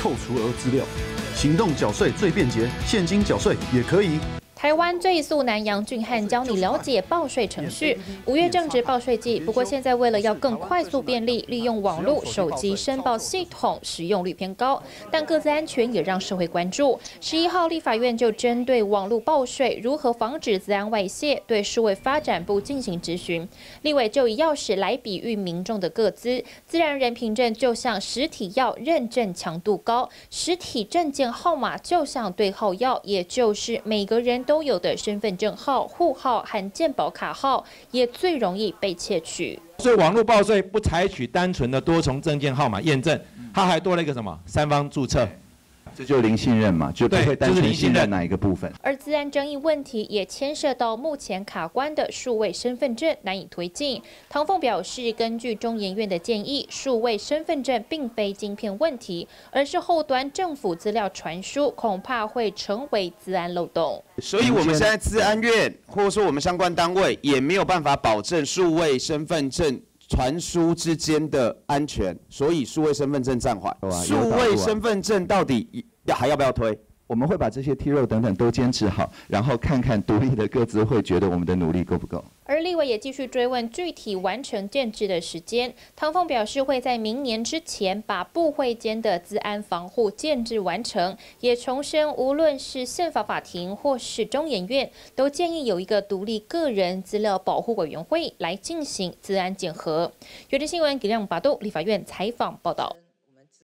扣除额资料。行动缴税最便捷，现金缴税也可以。 台湾最速男杨俊汉教你了解报税程序。5月正值报税季，不过现在为了要更快速便利，利用网络手机申报系统使用率偏高，但个资安全也让社会关注。11号立法院就针对网络报税如何防止资安外泄，对数位发展部进行质询。立委就以钥匙来比喻民众的个资，自然人凭证就像实体钥，认证强度高；实体证件号码就像对号钥，也就是每个人都有的身份证号、户号和健保卡号，也最容易被窃取。 所以网络报税不采取单纯的多重证件号码验证，它还多了一个什么3方注册。 这就零信任嘛，就不会单纯信任哪一个部分。 而资安争议问题也牵涉到目前卡关的数位身份证难以推进。唐凤表示，根据中研院的建议，数位身份证并非晶片问题，而是后端政府资料传输，恐怕会成为资安漏洞。 所以我们现在资安院或者说我们相关单位也没有办法保证数位身份证 传输之间的安全，所以数位身份证暂缓。数位身份证到底还要不要推？ 我们会把这些 T 肉等等都坚持好，然后看看独立的各自会觉得我们的努力够不够。 而立委也继续追问具体完成建制的时间。唐凤表示会在明年之前把部会间的资安防护建制完成，也重申无论是宪法法庭或是中研院，都建议有一个独立个人资料保护委员会来进行资安检核。有线新闻李亮巴度立法院采访报道。